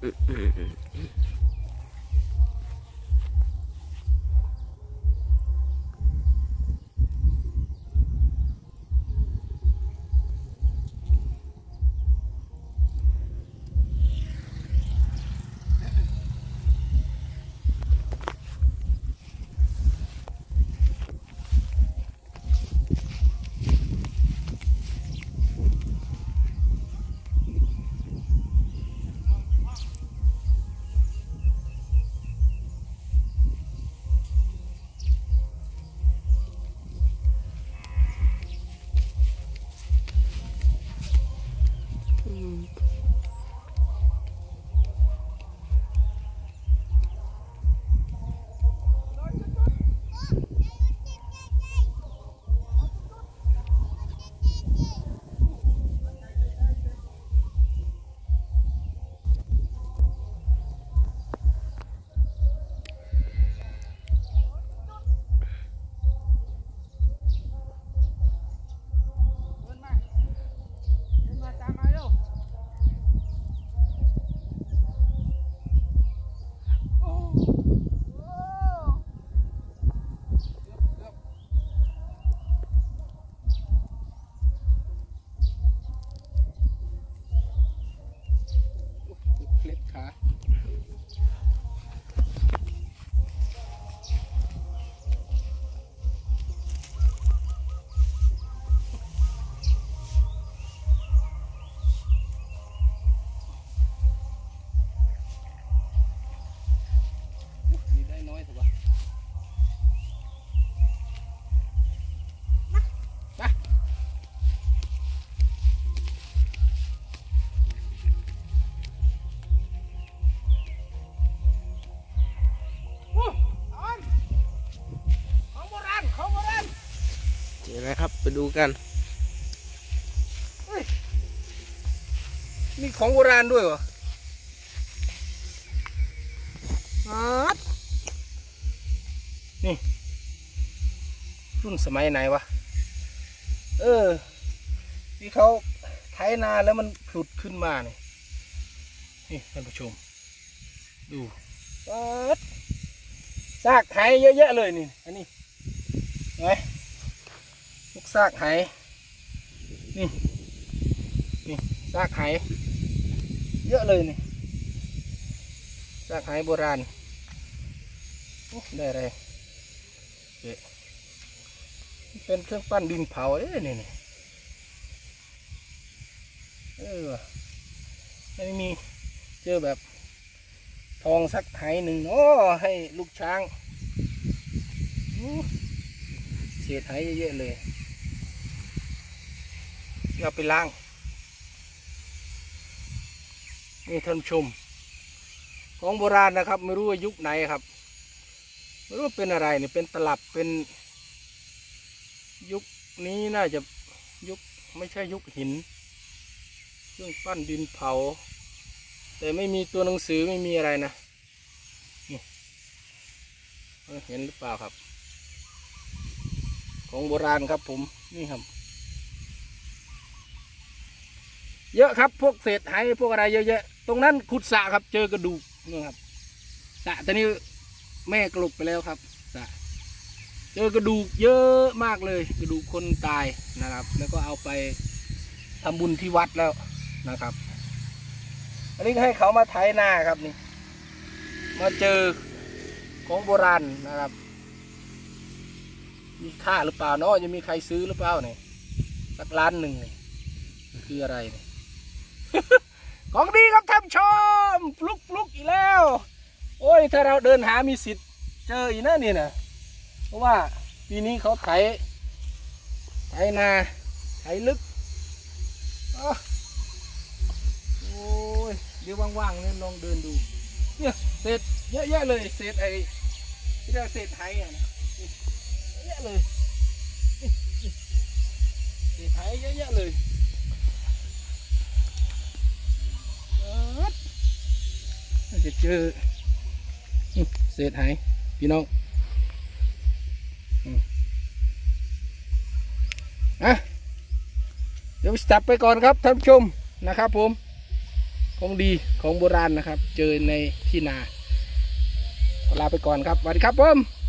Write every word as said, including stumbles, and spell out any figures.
นะครับไปดูกันมีของโบราณด้วยเหรอนี่รุ่นสมัยไหนวะเออที่เขาไถนาแล้วมันผุดขึ้นมาเนี่ยนี่ท่านผู้ชมดูซากไถเยอะๆเลยนี่อันนี้ไงลูกซากไหนี่นี่ซากไหเยอะเลยนี่ซากไหโบราณได้อะไรเป็นเครื่องปั้นดินเผาเอ้ยนี่นี่เออไม่มีเจอแบบทองสักไหหนึ่งโอ้ให้ลูกช้างเศษไหเยอะๆเลยเอาไปล้างนี่ท่านชมของโบราณนะครับไม่รู้ว่ายุคไหนครับไม่รู้ว่าเป็นอะไรเนี่ยเป็นตลับเป็นยุคนี้น่าจะยุคไม่ใช่ยุคหินเครื่องปั้นดินเผาแต่ไม่มีตัวหนังสือไม่มีอะไรนะนี่เห็นหรือเปล่าครับของโบราณครับผมนี่ครับเยอะครับพวกเศษไหพวกอะไรเยอะๆตรงนั้นขุดสระครับเจอกระดูกนี่ครับสระตอนนี้แม่กลบไปแล้วครับสระเจอกระดูกเยอะมากเลยกระดูกคนตายนะครับแล้วก็เอาไปทำบุญที่วัดแล้วนะครับอันนี้ให้เขามาไถนาครับนี่มาเจอของโบราณนะครับมีค่าหรือเปล่าเนาะจะมีใครซื้อหรือเปล่าเนี่ยสักล้านหนึ่งเนี่ยคืออะไรเนี่ย ของดีครับท่านชมฟลุกฟลุกอีกแล้วโอ้ยถ้าเราเดินหามีสิทธิ์เจออีกนะเนี่ยนะเพราะว่าปีนี้เขาไถไถนาไถลึกโอ้ยเดี๋ยวว่างๆเนี่ยลองเดินดูเนี่ยเศษเยอะๆเลยเศษไอ้ที่เรียกเศษไถอ่ะเยอะเลยเศษไถเยอะๆเลยจะเจอเศษไหพี่น้องอ่ะเดี๋ยวจับไปก่อนครับท่านผู้ชมนะครับผมของดีของโบราณนะครับ เจอในที่นาลาไปก่อนครับสวัสดีครับผม